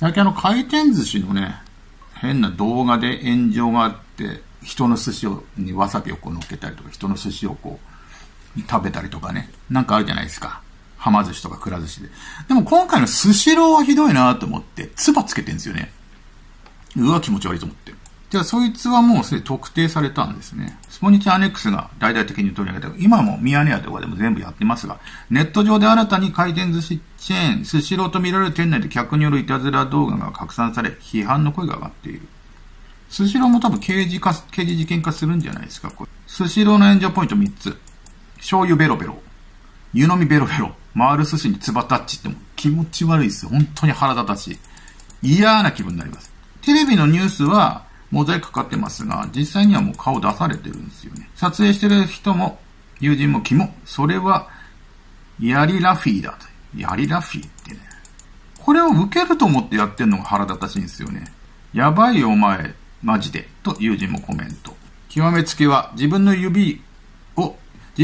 最近回転寿司のね、変な動画で炎上があって、人の寿司にわさびをこう乗っけたりとか、人の寿司をこう食べたりとかね、なんかあるじゃないですか。はま寿司とかくら寿司で。でも今回のスシローはひどいなと思って、唾つけてんですよね。うわ、気持ち悪いと思って。じゃあ、そいつはもうすでに特定されたんですね。スポニチアネックスが大々的に取り上げて、今もミヤネ屋とかでも全部やってますが、ネット上で新たに回転寿司チェーン、スシローと見られる店内で客によるいたずら動画が拡散され、批判の声が上がっている。スシローも多分刑事事件化するんじゃないですか、これ。スシローの炎上ポイント3つ。醤油ベロベロ。湯飲みベロベロ。回る寿司につばタッチっても気持ち悪いですよ。本当に腹立たしい。嫌な気分になります。テレビのニュースはモザイクかかってますが、実際にはもう顔出されてるんですよね。撮影してる人も、友人もキモ。それは、ヤリラフィーだと。ヤリラフィーってね。これを受けると思ってやってんのが腹立たしいんですよね。やばいよお前、マジで。と友人もコメント。極めつけは、自分の指を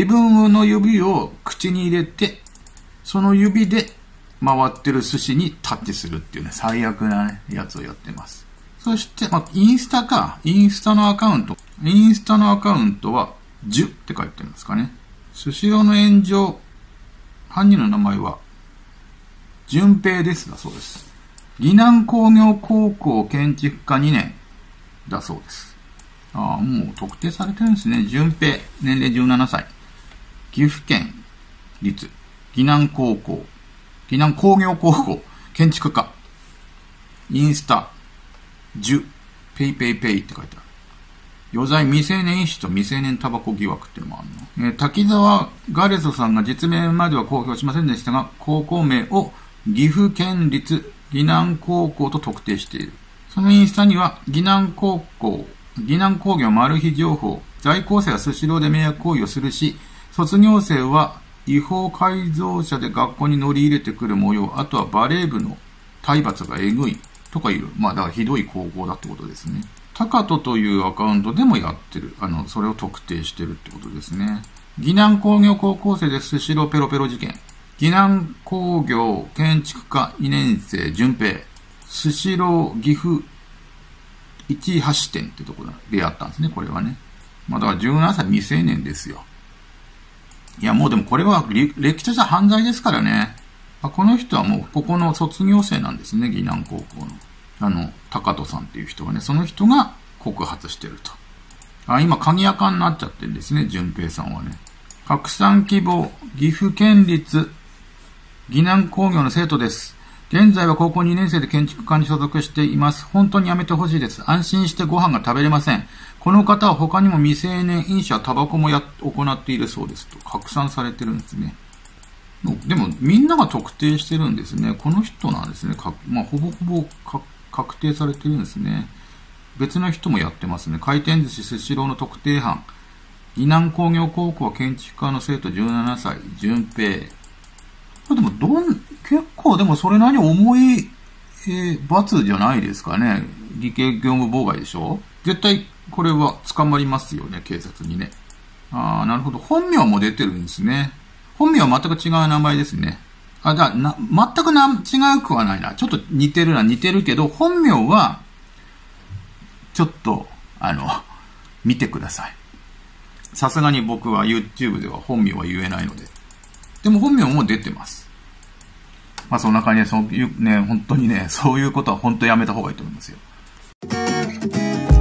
口に入れて、その指で回ってる寿司にタッチするっていうね、最悪なね、やつをやってます。そして、インスタのアカウントは、10って書いてるんですかね。スシローの炎上、犯人の名前は、順平ですだそうです。岐南工業高校建築科2年だそうです。もう特定されてるんですね。順平、年齢17歳。岐阜県立岐南工業高校建築科。インスタ、ペイペイペイって書いてある。余罪未成年飲酒と未成年タバコ疑惑っていうのもあるの。滝沢ガレソさんが実名までは公表しませんでしたが、高校名を岐阜県立岐南高校と特定している。そのインスタには、岐南工業マル秘情報、在校生はスシローで迷惑行為をするし、卒業生は違法改造車で学校に乗り入れてくる模様、あとはバレー部の体罰がえぐいとかいう、だからひどい高校だってことですね。タカトというアカウントでもやってる。それを特定してるってことですね。岐南工業高校生でスシローペロペロ事件。岐南工業建築科2年生順平。スシロー岐阜一橋店ってところでやったんですね、これはね。だから17歳未成年ですよ。いや、もうでもこれは歴史した犯罪ですからね。この人はもうここの卒業生なんですね、岐南高校の。高戸さんっていう人がね、その人が告発してると。今、鍵アカになっちゃってるんですね、順平さんはね。拡散希望、岐阜県立岐南工業の生徒です。現在は高校2年生で建築科に所属しています。本当にやめてほしいです。安心してご飯が食べれません。この方は他にも未成年飲酒やタバコも行っているそうです。と拡散されてるんですね。でも、みんなが特定してるんですね。この人なんですね。ほぼほぼ確定されてるんですね。別の人もやってますね。回転寿司スシローの特定班。岐南工業高校建築科の生徒17歳、順平。でも、結構でもそれなりに重い、罰じゃないですかね。偽計業務妨害でしょ？絶対これは捕まりますよね、警察にね。なるほど。本名も出てるんですね。本名は全く違う名前ですね。全く違うくはないな。ちょっと似てるけど、本名は、ちょっと、見てください。さすがに僕は YouTube では本名は言えないので。でも本名も出てます。そんな感じで、そういうね、本当にね、そういうことは本当やめた方がいいと思いますよ。